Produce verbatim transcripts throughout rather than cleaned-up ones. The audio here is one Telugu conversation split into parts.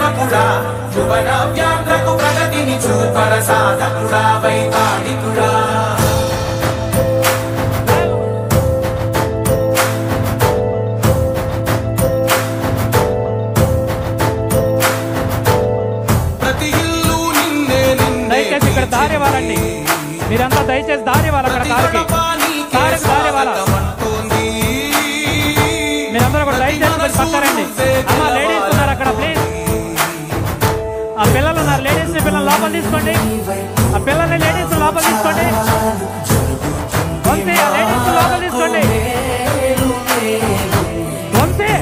సేవకుడా యువన వ్యాంధ్రకు ప్రగతిని చూపర సాధకుడా వైతాళికుడా దారి వాళ్ళండి మీరంతా దయచేసి దారి వాళ్ళ అక్కడ కారుకి కారుకి దారి వాళ్ళ మీరందరూ కూడా దయచేసి పక్కరండి. అమ్మ లేడీస్ ఉన్నారు అక్కడ ప్లీజ్. ఆ పిల్లలు ఉన్నారు లేడీస్ ని పిల్లలు లోపల తీసుకోండి. ఆ పిల్లల్ని లేడీస్ లోపల తీసుకోండి. వంశీ ఆ లేడీస్ లోపల తీసుకోండి. వంశీ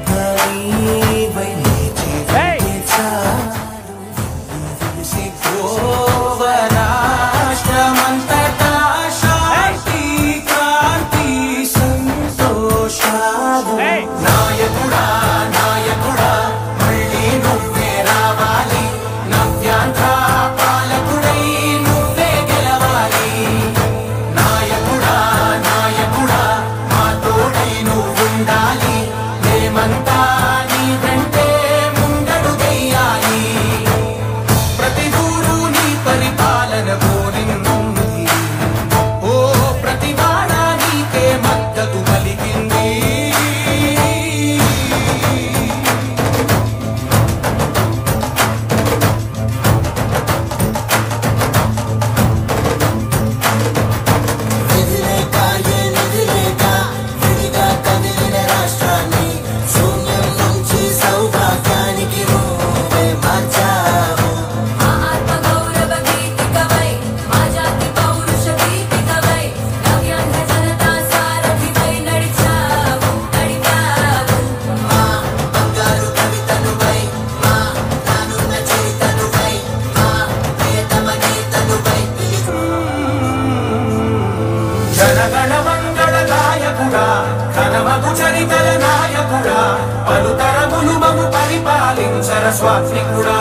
స్వాత్మికుడా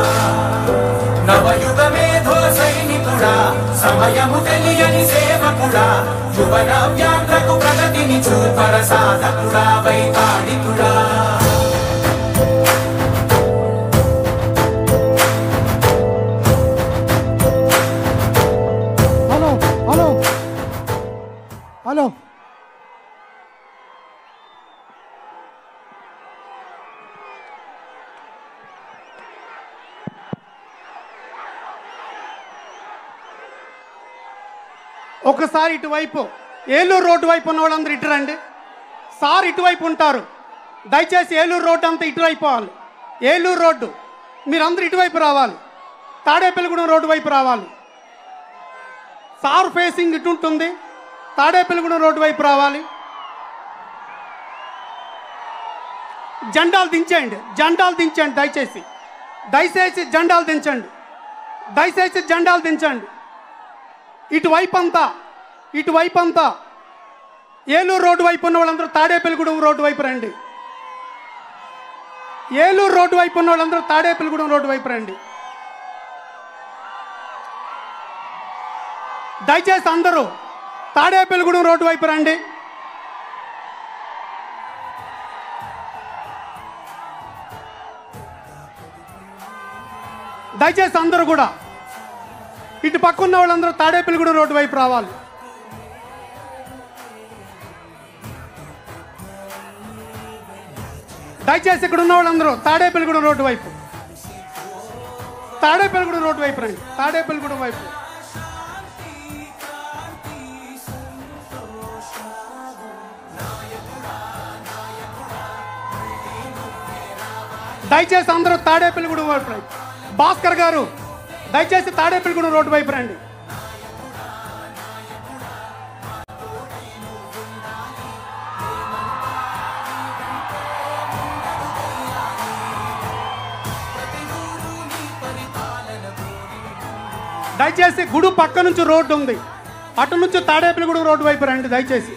నవయుగ మేధో సైనికుడా సమయము తెలియని సేవకుడా యువన వ్యాంధ్రకు ప్రగతిని చూపర సాధకుడా వైతాళికుడా హలో హలో హలో ఒకసారి ఇటువైపు ఏలూరు రోడ్డు వైపు ఉన్న వాళ్ళందరూ ఇటు రండి. సార్ ఇటువైపు ఉంటారు. దయచేసి ఏలూరు రోడ్డు అంతా ఇటువైపు రావాలి. ఏలూరు రోడ్డు మీరందరూ ఇటువైపు రావాలి. తాడేపల్లిగూడెం రోడ్డు వైపు రావాలి. సార్ ఫేసింగ్ ఇటు ఉంటుంది. తాడేపల్లిగూడెం రోడ్డు వైపు రావాలి. జెండాలు దించేయండి. జెండాలు దించండి దయచేసి. దయచేసి జెండాలు దించండి. దయచేసి జెండాలు దించండి. ఇటువైపు అంతా ఇటువైపు అంతా ఏలూరు రోడ్డు వైపు ఉన్న వాళ్ళందరూ తాడేపల్లిగూడెం రోడ్డు వైపు రండి. ఏలూరు రోడ్డు వైపు ఉన్న వాళ్ళందరూ తాడేపల్లిగూడెం రోడ్డు వైపు రండి. దయచేసి అందరూ తాడేపల్లిగూడెం రోడ్డు వైపు రండి. దయచేసి అందరూ కూడా ఇటు పక్కన్న వాళ్ళందరూ తాడేపల్లిగూడెం రోడ్డు వైపు రావాలి. దయచేసి ఇక్కడ ఉన్న వాళ్ళందరూ తాడేపల్లిగూడెం రోడ్డు వైపు తాడేపల్లిగూడెం రోడ్డు వైపు రండి. తాడేపల్లిగూడెం వైపు దయచేసి అందరూ తాడేపల్లిగూడెం వైపు రండి. భాస్కర్ గారు దయచేసి తాడేపల్లిగూడెం రోడ్డు వైపు రండి. దయచేసి గుడి పక్క నుంచి రోడ్డు ఉంది. అటు నుంచి తాడేపల్లిగూడెం రోడ్డు వైపు రండి దయచేసి.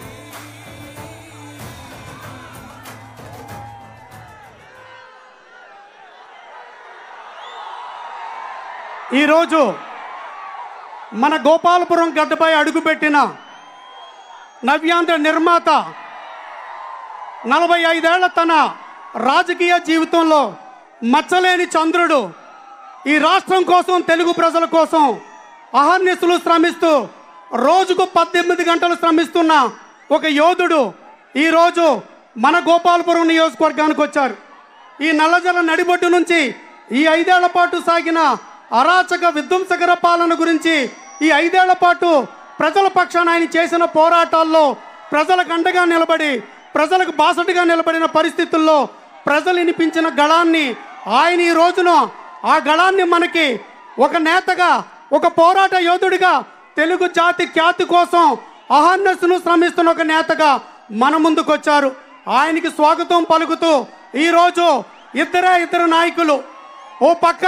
ఈరోజు మన గోపాలపురం గడ్డపై అడుగుపెట్టిన నవ్యాంధ్ర నిర్మాత నలభై ఐదేళ్ల తన రాజకీయ జీవితంలో మచ్చలేని చంద్రుడు ఈ రాష్ట్రం కోసం, తెలుగు ప్రజల కోసం అహర్నిశలు శ్రమిస్తూ రోజుకు పద్దెనిమిది గంటలు శ్రమిస్తున్న ఒక యోధుడు ఈరోజు మన గోపాలపురం నియోజకవర్గానికి వచ్చారు. ఈ నల్లజల నడిబొడ్డు నుంచి ఈ ఐదేళ్ల పాటు సాగిన అరాచక విధ్వంసకర పాలన గురించి, ఈ ఐదేళ్ల పాటు ప్రజల పక్షాన ఆయన చేసిన పోరాటాల్లో ప్రజలకు అండగా నిలబడి, ప్రజలకు బాసటగా నిలబడిన పరిస్థితుల్లో ప్రజలు వినిపించిన గళాన్ని ఆయన ఈ రోజున ఆ గళాన్ని మనకి ఒక నేతగా, ఒక పోరాట యోధుడిగా, తెలుగు జాతి ఖ్యాతి కోసం అహర్నిశలు శ్రమిస్తున్న ఒక నేతగా మన ముందుకు వచ్చారు. ఆయనకి స్వాగతం పలుకుతూ ఈరోజు ఇద్దరే ఇద్దరు నాయకులు, ఓ పక్క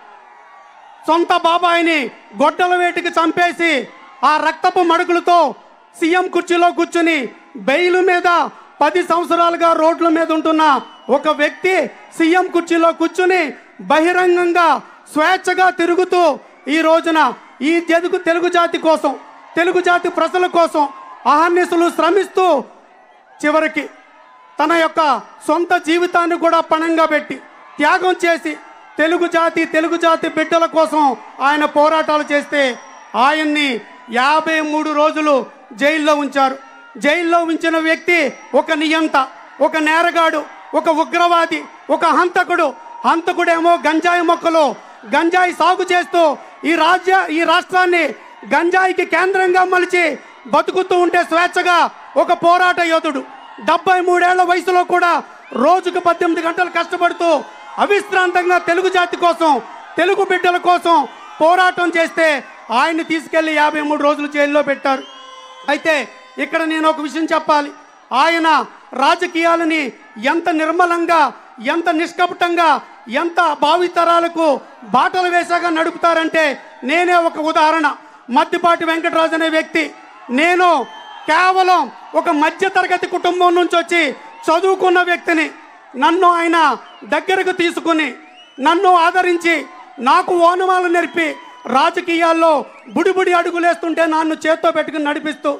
సొంత బాబాయిని గొడ్డల వేటికి చంపేసి ఆ రక్తపు మడుగులతో సీఎం కుర్చీలో కూర్చుని బెయిల్ మీద పది సంవత్సరాలుగా రోడ్ల మీద ఉంటున్న ఒక వ్యక్తి సీఎం కుర్చీలో కూర్చుని బహిరంగంగా స్వేచ్ఛగా తిరుగుతూ ఈ రోజున ఈ తెలుగు తెలుగు జాతి కోసం, తెలుగు జాతి ప్రజల కోసం అహర్నిశలు శ్రమిస్తూ చివరికి తన యొక్క సొంత జీవితాన్ని కూడా పణంగా పెట్టి త్యాగం చేసి తెలుగు జాతి తెలుగు జాతి బిడ్డల కోసం ఆయన పోరాటాలు చేస్తే ఆయన్ని యాభై మూడు రోజులు జైల్లో ఉంచారు. జైల్లో ఉంచిన వ్యక్తి ఒక నియంత, ఒక నేరగాడు, ఒక ఉగ్రవాది, ఒక హంతకుడు. హంతకుడేమో గంజాయి మొక్కలు గంజాయి సాగు చేస్తూ ఈ రాజ్య ఈ రాష్ట్రాన్ని గంజాయికి కేంద్రంగా మలిచి బతుకుతూ ఉంటే స్వేచ్ఛగా ఒక పోరాట యోధుడు డెబ్బై మూడేళ్ల వయసులో కూడా రోజుకు పద్దెనిమిది గంటలు కష్టపడుతూ అవిశ్రాంతంగా తెలుగు జాతి కోసం, తెలుగు బిడ్డల కోసం పోరాటం చేస్తే ఆయన్ని తీసుకెళ్లి యాభై మూడు రోజులు జైల్లో పెట్టారు. అయితే ఇక్కడ నేను ఒక విషయం చెప్పాలి. ఆయన రాజకీయాలని ఎంత నిర్మలంగా, ఎంత నిష్కపటంగా, ఎంత భావితరాలకు బాటలు వేసాగా నడుపుతారంటే నేనే ఒక ఉదాహరణ. మద్దిపాటి వెంకటరాజు అనే వ్యక్తి, నేను కేవలం ఒక మధ్య తరగతి కుటుంబం నుంచి వచ్చి చదువుకున్న వ్యక్తిని. నన్ను ఆయన దగ్గరకు తీసుకుని, నన్ను ఆదరించి, నాకు ఓనమాలు నేర్పి రాజకీయాల్లో బుడిబుడి అడుగులేస్తుంటే నన్ను చేత్తో పెట్టుకుని నడిపిస్తూ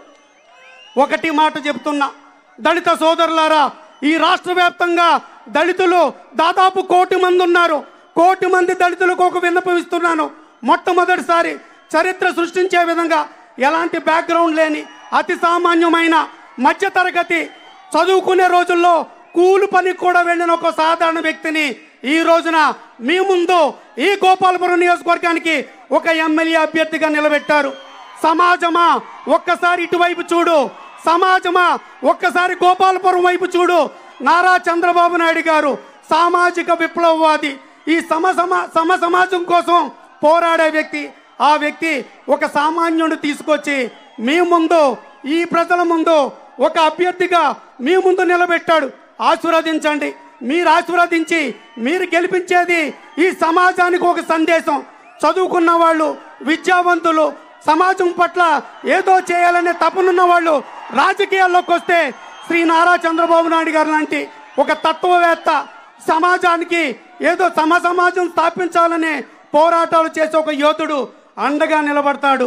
ఒకటి మాట చెప్తున్నా, దళిత సోదరులారా, ఈ రాష్ట్ర వ్యాప్తంగా దళితులు దాదాపు కోటి మంది ఉన్నారు. కోటి మంది దళితులకు ఒక విన్నపం ఇస్తున్నాను. మొట్టమొదటిసారి చరిత్ర సృష్టించే విధంగా ఎలాంటి బ్యాక్గ్రౌండ్ లేని అతి సామాన్యమైన మధ్యతరగతి, చదువుకునే రోజుల్లో కూలి పనికి కూడా వెళ్ళిన ఒక సాధారణ వ్యక్తిని ఈ రోజున మీ ముందు ఈ గోపాలపురం నియోజకవర్గానికి ఒక ఎమ్మెల్యే అభ్యర్థిగా నిలబెట్టారు. సమాజమా ఒక్కసారి ఇటువైపు చూడు, సమాజమా ఒక్కసారి గోపాలపురం వైపు చూడు. నారా చంద్రబాబు నాయుడు గారు సామాజిక విప్లవవాది, ఈ సమ సమ సమాజం కోసం పోరాడే వ్యక్తి. ఆ వ్యక్తి ఒక సామాన్యుడు తీసుకొచ్చి మీ ముందు, ఈ ప్రజల ముందు ఒక అభ్యర్థిగా మీ ముందు నిలబెట్టాడు. ఆశీర్వదించండి. మీరు ఆశీర్వదించి మీరు గెలిపించేది ఈ సమాజానికి ఒక సందేశం. చదువుకున్న వాళ్ళు, విద్యావంతులు, సమాజం పట్ల ఏదో చేయాలనే తపనున్న వాళ్ళు రాజకీయాల్లోకి వస్తే శ్రీ నారా చంద్రబాబు నాయుడు గారు లాంటి ఒక తత్వవేత్త సమాజానికి ఏదో సమ సమాజం స్థాపించాలనే పోరాటాలు చేసే ఒక యోధుడు అండగా నిలబడతాడు.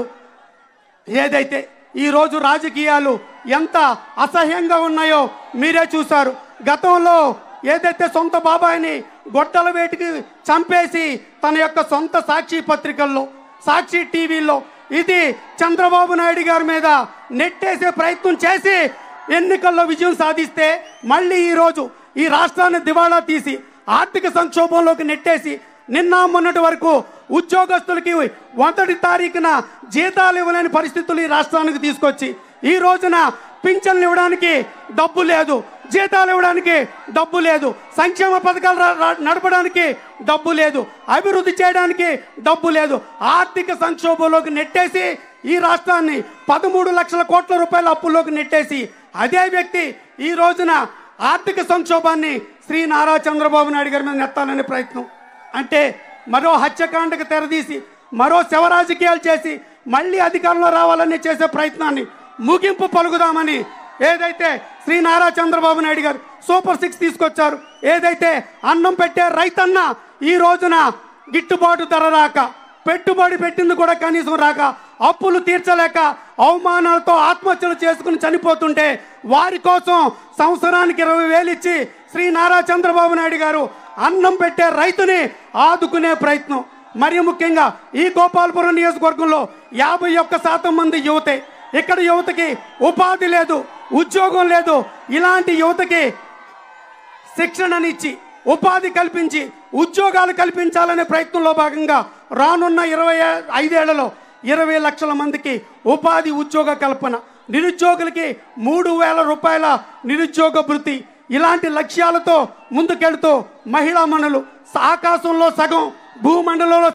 ఏదైతే ఈరోజు రాజకీయాలు ఎంత అసహ్యంగా ఉన్నాయో మీరే చూశారు. గతంలో ఏదైతే సొంత బాబాయిని గొడ్డల వేటికి చంపేసి తన యొక్క సొంత సాక్షి పత్రికల్లో, సాక్షి టీవీల్లో ఇది చంద్రబాబు నాయుడు గారి మీద నెట్టేసే ప్రయత్నం చేసి ఎన్నికల్లో విజయం సాధిస్తే మళ్ళీ ఈరోజు ఈ రాష్ట్రాన్ని దివాళా తీసి ఆర్థిక సంక్షోభంలోకి నెట్టేసి నిన్న మొన్నటి వరకు ఉద్యోగస్తులకి మొదటి తారీఖున జీతాలు ఇవ్వలేని పరిస్థితులు ఈ రాష్ట్రానికి తీసుకొచ్చి ఈ రోజున పింఛన్లు ఇవ్వడానికి డబ్బు లేదు, జీతాలు ఇవ్వడానికి డబ్బు లేదు, సంక్షేమ పథకాలు నడపడానికి డబ్బు లేదు, అభివృద్ధి చేయడానికి డబ్బు లేదు, ఆర్థిక సంక్షోభంలోకి నెట్టేసి ఈ రాష్ట్రాన్ని పదమూడు లక్షల కోట్ల రూపాయల అప్పుల్లోకి నెట్టేసి అదే వ్యక్తి ఈ రోజున ఆర్థిక సంక్షోభాన్ని శ్రీ నారా చంద్రబాబు నాయుడు గారి మీద నెత్తాలనే ప్రయత్నం. అంటే మరో హత్యకాండకు తెరదీసి మరో శవ రాజకీయాలు చేసి మళ్ళీ అధికారంలో రావాలని చేసే ప్రయత్నాన్ని ముగింపు పలుకుదామని ఏదైతే శ్రీ నారా చంద్రబాబు నాయుడు గారు సూపర్ సిక్స్ తీసుకొచ్చారు, ఏదైతే అన్నం పెట్టే రైతన్న ఈ రోజున గిట్టుబాటు ధర రాక, పెట్టుబడి పెట్టింది కూడా కనీసం రాక, అప్పులు తీర్చలేక అవమానాలతో ఆత్మహత్యలు చేసుకుని చనిపోతుంటే వారి కోసం సంవత్సరానికి ఇరవై వేలు ఇచ్చి శ్రీ నారా చంద్రబాబు నాయుడు గారు అన్నం పెట్టే రైతుని ఆదుకునే ప్రయత్నం. మరి ముఖ్యంగా ఈ గోపాలపురం నియోజకవర్గంలో యాభై ఒక్క శాతం మంది యువతే. ఇక్కడ యువతకి ఉపాధి లేదు, ఉద్యోగం లేదు. ఇలాంటి యువతకి శిక్షణనిచ్చి ఉపాధి కల్పించి ఉద్యోగాలు కల్పించాలనే ప్రయత్నంలో భాగంగా రానున్న ఇరవై ఐదేళ్లలో ఇరవై లక్షల మందికి ఉపాధి ఉద్యోగ కల్పన, నిరుద్యోగులకి మూడు వేల రూపాయల నిరుద్యోగ భృతి, ఇలాంటి లక్ష్యాలతో ముందుకెళ్తూ మహిళా మనులు ఆకాశంలో సగం, భూమండలంలో